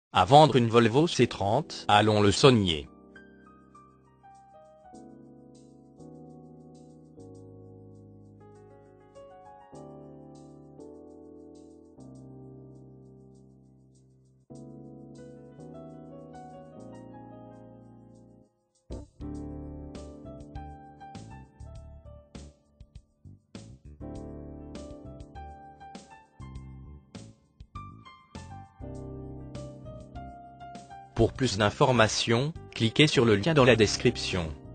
À vendre une Volvo C30 à Lons-le-Saunier. Pour plus d'informations, cliquez sur le lien dans la description.